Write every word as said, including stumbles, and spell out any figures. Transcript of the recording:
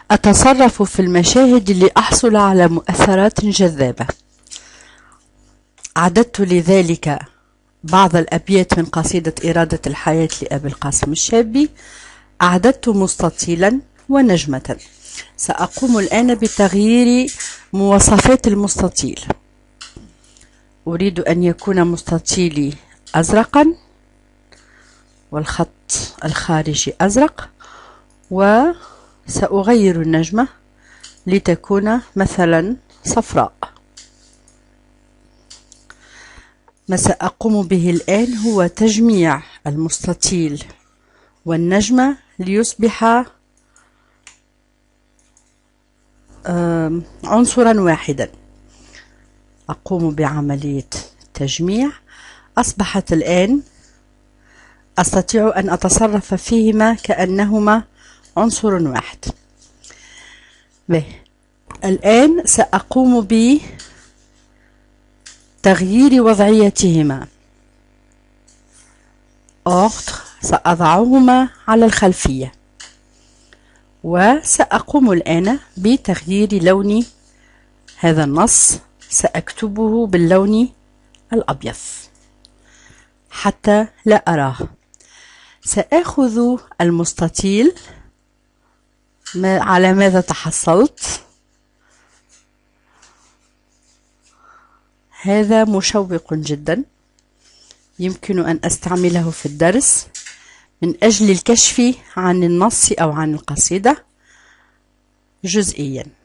أتصرف في المشاهد لأحصل على مؤثرات جذابة. أعددت لذلك بعض الأبيات من قصيدة إرادة الحياة لأبي القاسم الشابي. أعددت مستطيلا ونجمة. سأقوم الآن بتغيير مواصفات المستطيل. أريد أن يكون مستطيلي أزرقا والخط الخارجي أزرق، وسأغير النجمة لتكون مثلا صفراء. ما سأقوم به الآن هو تجميع المستطيل والنجمة ليصبح عنصرا واحدا. أقوم بعملية تجميع. أصبحت الآن أستطيع أن أتصرف فيهما كأنهما عنصر واحد. به. الآن سأقوم بتغيير وضعيتهما. أوردر، سأضعهما على الخلفية، وسأقوم الآن بتغيير لون هذا النص. سأكتبه باللون الأبيض حتى لا أراه. سأخذ المستطيل. ما على ماذا تحصلت؟ هذا مشوق جدا، يمكن أن أستعمله في الدرس من أجل الكشف عن النص أو عن القصيدة جزئيا.